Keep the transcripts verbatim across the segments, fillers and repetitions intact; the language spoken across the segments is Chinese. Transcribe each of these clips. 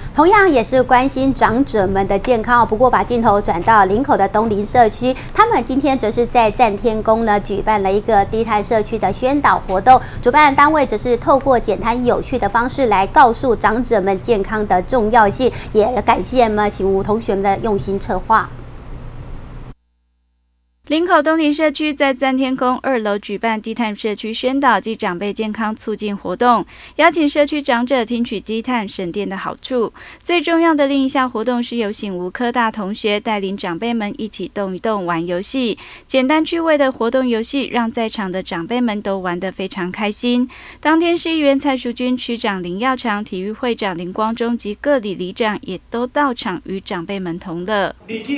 同样也是关心长者们的健康，不过把镜头转到林口的东林社区，他们今天则是在赞天宫呢举办了一个低碳社区的宣导活动，主办单位则是透过简单有趣的方式来告诉长者们健康的重要性，也感谢我们醒吾同学们的用心策划。 林口东林社区在赞天宫二楼举办低碳社区宣导及长辈健康促进活动，邀请社区长者听取低碳省电的好处。最重要的另一项活动是由醒吾科大同学带领长辈们一起动一动玩游戏，简单趣味的活动游戏让在场的长辈们都玩得非常开心。当天市议员蔡淑君、区长林耀长、体育会长林光中及各里里长也都到场与长辈们同乐。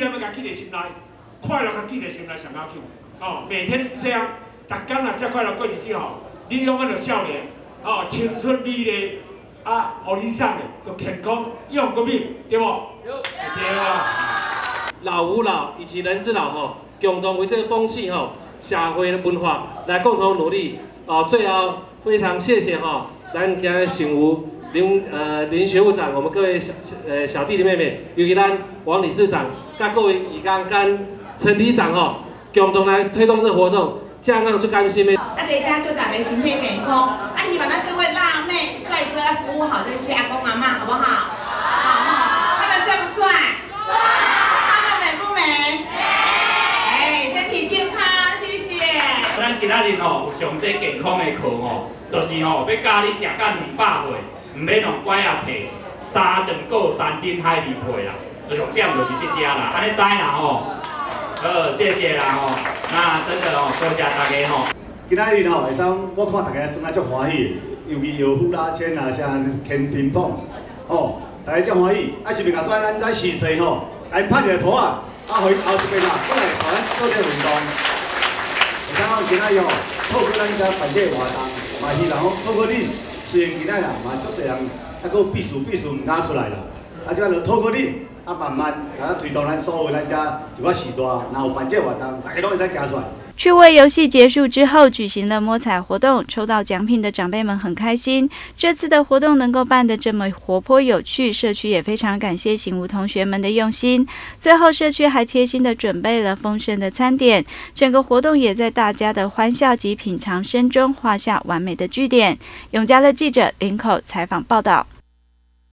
快乐甲记在心内上要紧哦，每天这样，逐天啊，这快乐过日子吼，你永远就少年哦，青春美丽啊，互你送的，就健康永国美，对不？对啊。 老吾老以及人之老吼，共同为这个风气吼，社会的文化来共同努力哦。最后非常谢谢哈，咱今日醒吾林呃林学务长，我们各位小呃小弟弟妹妹，尤其咱王理事长，甲各位义工跟陈理长吼，共同来推动这个活动，这样就甘心的。 啊，大家祝大家身体健康，啊，希望咱各位辣妹帅哥来服务好这些阿公阿嬷，好不好？好，他们帅不帅？帅。他们美不美？美。哎，身体健康，谢谢。 咱今仔日吼有上济健康的课吼，就是吼要教你食到二百岁，唔免用拐仔摕三顿过三顿海蛎配啦，重点就是要食啦，安尼知啦吼。好，谢谢啦吼，那真的哦，多谢大家吼。 今仔日吼，会使我看大家算啊足欢喜，尤其摇呼啦圈啊，啥牵乒乓，哦，大家足欢喜。啊，是袂甲跩咱在试试吼，来拍一个拖啊，啊，回后一边啊，过来互咱做这个运动。会使讲今仔日吼，透过咱遮办这个活动，嘛希望讲透过你，虽然今仔日嘛足侪人啊，佫避暑避暑唔敢出来啦，啊，即摆就透过你。啊，慢慢啊推动咱所有咱遮一寡时代，然后办这活动，大家拢会使行出来。 趣味游戏结束之后，举行了摸彩活动，抽到奖品的长辈们很开心。这次的活动能够办得这么活泼有趣，社区也非常感谢醒吾同学们的用心。最后，社区还贴心的准备了丰盛的餐点，整个活动也在大家的欢笑及品尝声中画下完美的句点。永嘉的记者林口采访报道。